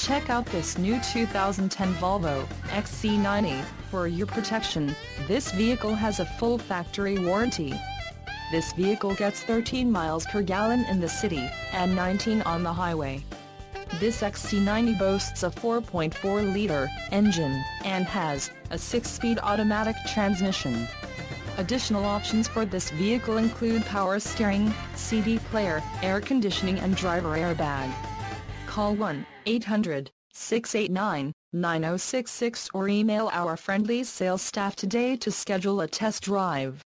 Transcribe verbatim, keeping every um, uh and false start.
Check out this new two thousand ten Volvo X C ninety. For your protection, this vehicle has a full factory warranty. This vehicle gets thirteen miles per gallon in the city, and nineteen on the highway. This X C ninety boasts a four point four liter engine, and has a six-speed automatic transmission. Additional options for this vehicle include power steering, C D player, air conditioning and driver airbag. Call one eight hundred, six eight nine, nine zero six six or email our friendly sales staff today to schedule a test drive.